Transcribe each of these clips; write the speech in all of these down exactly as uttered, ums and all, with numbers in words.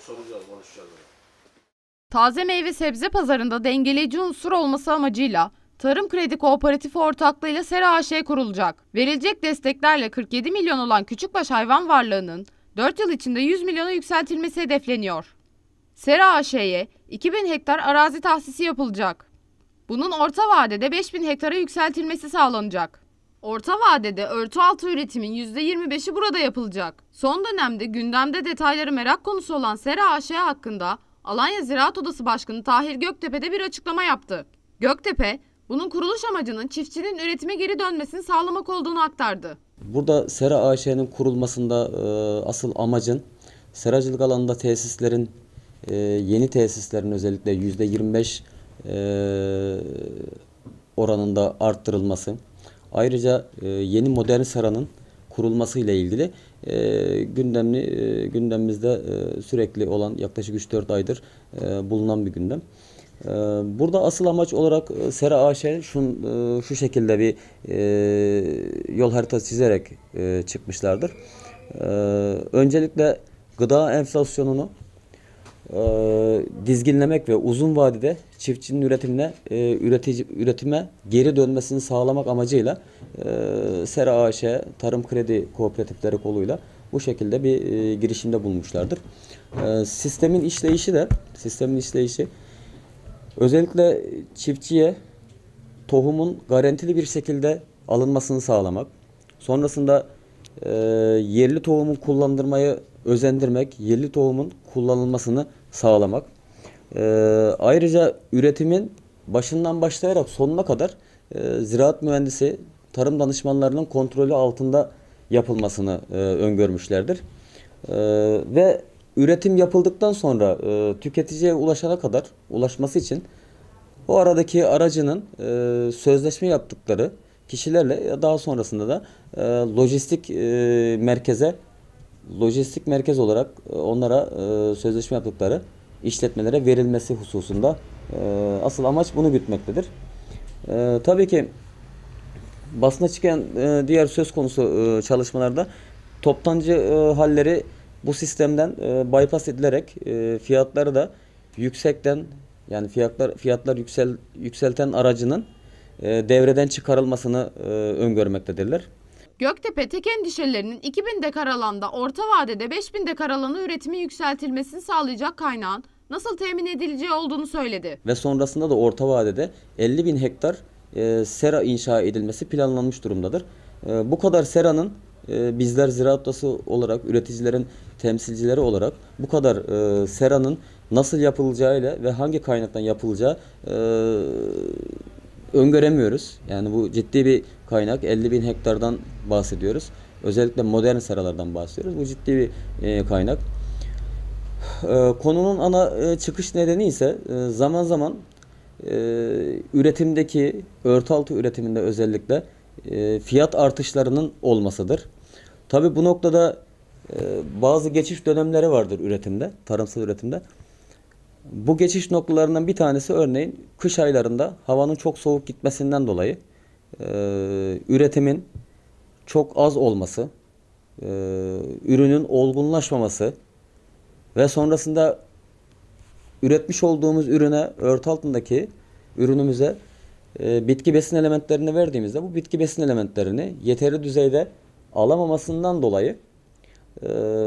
soracağız, konuşacağız. Taze meyve sebze pazarında dengeleyici unsur olması amacıyla Tarım Kredi Kooperatifi ortaklığıyla Sera A Ş kurulacak. Verilecek desteklerle kırk yedi milyon olan küçükbaş hayvan varlığının dört yıl içinde yüz milyona yükseltilmesi hedefleniyor. Sera A Ş'ye iki bin hektar arazi tahsisi yapılacak. Bunun orta vadede beş bin hektara yükseltilmesi sağlanacak. Orta vadede örtü altı üretimin yüzde yirmi beşi burada yapılacak. Son dönemde gündemde detayları merak konusu olan Sera A Ş hakkında Alanya Ziraat Odası Başkanı Tahir Göktepe de bir açıklama yaptı. Göktepe, bunun kuruluş amacının çiftçinin üretime geri dönmesini sağlamak olduğunu aktardı. Burada Sera A Ş'nin kurulmasında e, asıl amacın seracılık alanında tesislerin, e, yeni tesislerin özellikle yüzde yirmi beş e, oranında arttırılması. Ayrıca e, yeni modern seranın kurulması ile ilgili e, gündemli e, gündemimizde e, sürekli olan yaklaşık üç dört aydır e, bulunan bir gündem. E, burada asıl amaç olarak e, Sera A Ş şu, e, şu şekilde bir e, yol haritası çizerek e, çıkmışlardır. E, öncelikle gıda enflasyonunu e, dizginlemek ve uzun vadede çiftçinin üretimine e, üretici üretime geri dönmesini sağlamak amacıyla e, Sera A Ş Tarım Kredi Kooperatifleri koluyla bu şekilde bir e, girişimde bulunmuşlardır. E, sistemin işleyişi de sistemin işleyişi özellikle çiftçiye tohumun garantili bir şekilde alınmasını sağlamak, sonrasında e, yerli tohumun kullandırmayı özendirmek, yerli tohumun kullanılmasını sağlamak. E, ayrıca üretimin başından başlayarak sonuna kadar e, ziraat mühendisi, tarım danışmanlarının kontrolü altında yapılmasını e, öngörmüşlerdir. E, ve üretim yapıldıktan sonra e, tüketiciye ulaşana kadar ulaşması için o aradaki aracının e, sözleşme yaptıkları kişilerle daha sonrasında da e, lojistik e, merkeze lojistik merkez olarak e, onlara e, sözleşme yaptıkları işletmelere verilmesi hususunda e, asıl amaç bunu gütmektedir. E, tabii ki basına çıkan e, diğer söz konusu e, çalışmalarda toptancı e, halleri bu sistemden e, bypass edilerek e, fiyatları da yüksekten yani fiyatlar fiyatlar yüksel yükselten aracının e, devreden çıkarılmasını e, öngörmektedirler. Göktepe tek endişelerinin iki bin dekar alanda orta vadede beş bin dekar alana üretimin yükseltilmesini sağlayacak kaynağın nasıl temin edileceği olduğunu söyledi. Ve sonrasında da orta vadede elli bin hektar e, sera inşa edilmesi planlanmış durumdadır. E, bu kadar seranın e, bizler Ziraat Odası olarak, üreticilerin temsilcileri olarak bu kadar e, seranın nasıl yapılacağıyla ve hangi kaynaktan yapılacağı e, öngöremiyoruz. Yani bu ciddi bir kaynak. elli bin hektardan bahsediyoruz. Özellikle modern seralardan bahsediyoruz. Bu ciddi bir e, kaynak. E, konunun ana e, çıkış nedeni ise e, zaman zaman e, üretimdeki, örtü altı üretiminde özellikle e, fiyat artışlarının olmasıdır. Tabii bu noktada e, bazı geçiş dönemleri vardır üretimde, tarımsal üretimde. Bu geçiş noktalarından bir tanesi örneğin kış aylarında havanın çok soğuk gitmesinden dolayı e, üretimin çok az olması, e, ürünün olgunlaşmaması ve sonrasında üretmiş olduğumuz ürüne, örtü altındaki ürünümüze e, bitki besin elementlerini verdiğimizde bu bitki besin elementlerini yeterli düzeyde alamamasından dolayı e,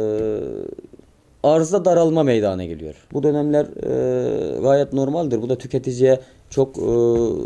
arzda daralma meydana geliyor. Bu dönemler e, gayet normaldir. Bu da tüketiciye çok e,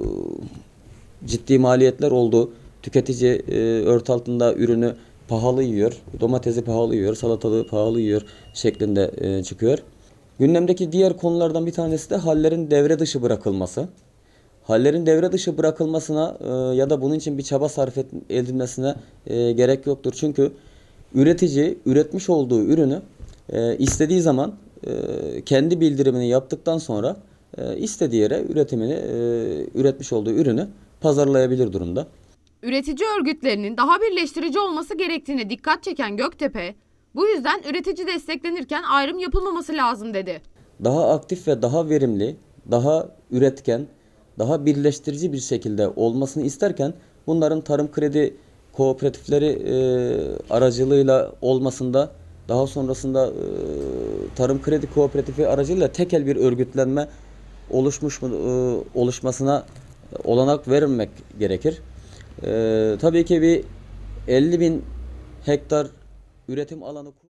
ciddi maliyetler oldu. Tüketici e, örtü altında ürünü pahalı yiyor, domatesi pahalı yiyor, salatalığı pahalı yiyor şeklinde e, çıkıyor. Gündemdeki diğer konulardan bir tanesi de hallerin devre dışı bırakılması. Hallerin devre dışı bırakılmasına e, ya da bunun için bir çaba sarf edilmesine e, gerek yoktur. Çünkü üretici üretmiş olduğu ürünü e, istediği zaman e, kendi bildirimini yaptıktan sonra e, istediği yere üretimini e, üretmiş olduğu ürünü pazarlayabilir durumda. Üretici örgütlerinin daha birleştirici olması gerektiğine dikkat çeken Göktepe, bu yüzden üretici desteklenirken ayrım yapılmaması lazım dedi. Daha aktif ve daha verimli, daha üretken, daha birleştirici bir şekilde olmasını isterken bunların tarım kredi kooperatifleri e, aracılığıyla olmasında daha sonrasında e, Tarım Kredi Kooperatifi aracılığıyla tekel bir örgütlenme oluşmuş mu, e, oluşmasına olanak vermek gerekir. E, tabii ki bir elli bin hektar üretim alanı